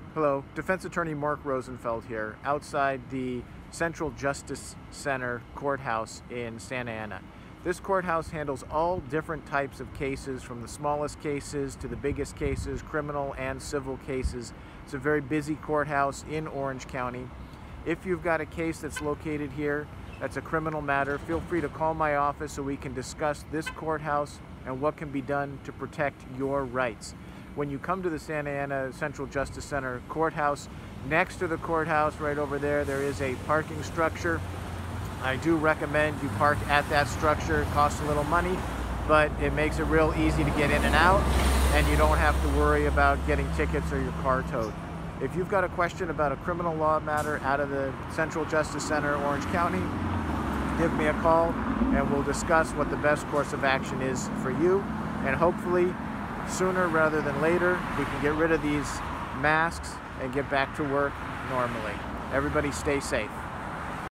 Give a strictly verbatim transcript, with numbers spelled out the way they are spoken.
Hello, Defense Attorney Mark Rosenfeld here, outside the Central Justice Center courthouse in Santa Ana. This courthouse handles all different types of cases, from the smallest cases to the biggest cases, criminal and civil cases. It's a very busy courthouse in Orange County. If you've got a case that's located here, that's a criminal matter, feel free to call my office so we can discuss this courthouse and what can be done to protect your rights. When you come to the Santa Ana Central Justice Center courthouse, next to the courthouse right over there, there is a parking structure. I do recommend you park at that structure. It costs a little money, but it makes it real easy to get in and out, and you don't have to worry about getting tickets or your car towed. If you've got a question about a criminal law matter out of the Central Justice Center, Orange County, give me a call and we'll discuss what the best course of action is for you, and hopefully sooner rather than later we can get rid of these masks and get back to work normally. Everybody stay safe.